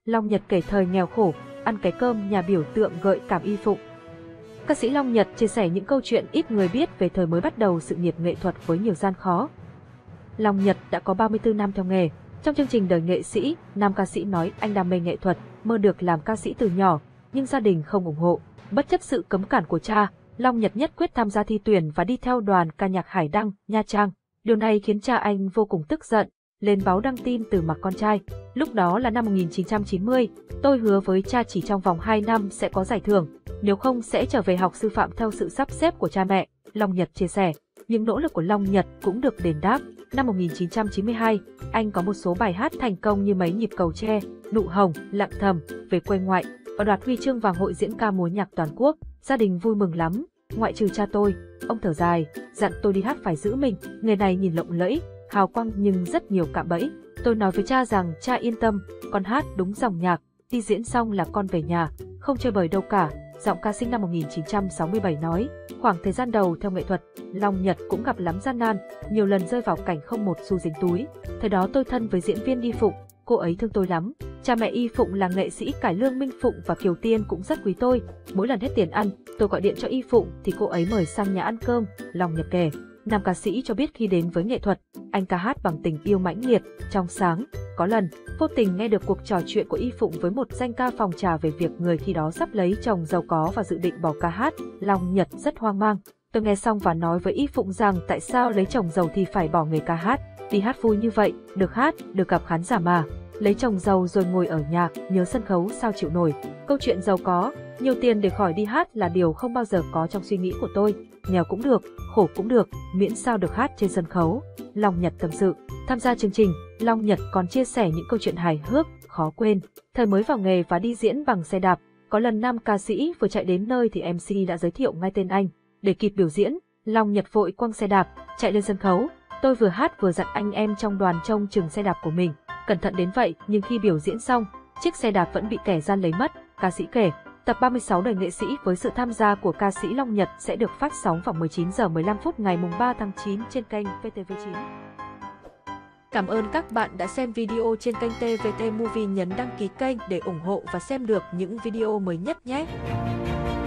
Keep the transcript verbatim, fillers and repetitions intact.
Long Nhật kể thời nghèo khổ, ăn cái cơm nhà biểu tượng gợi cảm Y Phụng. Ca sĩ Long Nhật chia sẻ những câu chuyện ít người biết về thời mới bắt đầu sự nghiệp nghệ thuật với nhiều gian khó. Long Nhật đã có ba mươi tư năm theo nghề. Trong chương trình Đời nghệ sĩ, nam ca sĩ nói anh đam mê nghệ thuật, mơ được làm ca sĩ từ nhỏ, nhưng gia đình không ủng hộ. Bất chấp sự cấm cản của cha, Long Nhật nhất quyết tham gia thi tuyển và đi theo đoàn ca nhạc Hải Đăng, Nha Trang. Điều này khiến cha anh vô cùng tức giận, lên báo đăng tin từ mặt con trai. Lúc đó là năm một nghìn chín trăm chín mươi, tôi hứa với cha chỉ trong vòng hai năm sẽ có giải thưởng, nếu không sẽ trở về học sư phạm theo sự sắp xếp của cha mẹ, Long Nhật chia sẻ. Những nỗ lực của Long Nhật cũng được đền đáp. Năm một nghìn chín trăm chín mươi hai, anh có một số bài hát thành công như Mấy nhịp cầu tre, Nụ hồng, Lặng thầm, Về quê ngoại và đoạt huy chương vàng hội diễn ca múa nhạc toàn quốc. Gia đình vui mừng lắm, ngoại trừ cha tôi. Ông thở dài, dặn tôi đi hát phải giữ mình, nghề này nhìn lộng lẫy, hào quang nhưng rất nhiều cạm bẫy. Tôi nói với cha rằng cha yên tâm, con hát đúng dòng nhạc, đi diễn xong là con về nhà, không chơi bời đâu cả. Giọng ca sinh năm một nghìn chín trăm sáu mươi bảy nói, khoảng thời gian đầu theo nghệ thuật, Long Nhật cũng gặp lắm gian nan, nhiều lần rơi vào cảnh không một xu dính túi. Thời đó tôi thân với diễn viên Y Phụng, cô ấy thương tôi lắm. Cha mẹ Y Phụng là nghệ sĩ cải lương Minh Phụng và Kiều Tiên cũng rất quý tôi. Mỗi lần hết tiền ăn, tôi gọi điện cho Y Phụng thì cô ấy mời sang nhà ăn cơm, Long Nhật kể. Nam ca sĩ cho biết khi đến với nghệ thuật, anh ca hát bằng tình yêu mãnh liệt, trong sáng. Có lần, vô tình nghe được cuộc trò chuyện của Y Phụng với một danh ca phòng trà về việc người khi đó sắp lấy chồng giàu có và dự định bỏ ca hát. Long Nhật rất hoang mang. Tôi nghe xong và nói với Y Phụng rằng tại sao lấy chồng giàu thì phải bỏ nghề ca hát. Đi hát vui như vậy, được hát, được gặp khán giả mà. Lấy chồng giàu rồi ngồi ở nhà, nhớ sân khấu sao chịu nổi. Câu chuyện giàu có, nhiều tiền để khỏi đi hát là điều không bao giờ có trong suy nghĩ của tôi. Nghèo cũng được, khổ cũng được, miễn sao được hát trên sân khấu. Long Nhật tâm sự. Tham gia chương trình, Long Nhật còn chia sẻ những câu chuyện hài hước, khó quên. Thời mới vào nghề và đi diễn bằng xe đạp, có lần nam ca sĩ vừa chạy đến nơi thì em xê đã giới thiệu ngay tên anh. Để kịp biểu diễn, Long Nhật vội quăng xe đạp, chạy lên sân khấu. Tôi vừa hát vừa dặn anh em trong đoàn trông chừng xe đạp của mình. Cẩn thận đến vậy, nhưng khi biểu diễn xong, chiếc xe đạp vẫn bị kẻ gian lấy mất, ca sĩ kể. Tập ba mươi sáu Đời nghệ sĩ với sự tham gia của ca sĩ Long Nhật sẽ được phát sóng vào mười chín giờ mười lăm phút ngày ba tháng chín trên kênh vê tê vê chín. Cảm ơn các bạn đã xem video trên kênh tê vê tê Movie, nhấn đăng ký kênh để ủng hộ và xem được những video mới nhất nhé.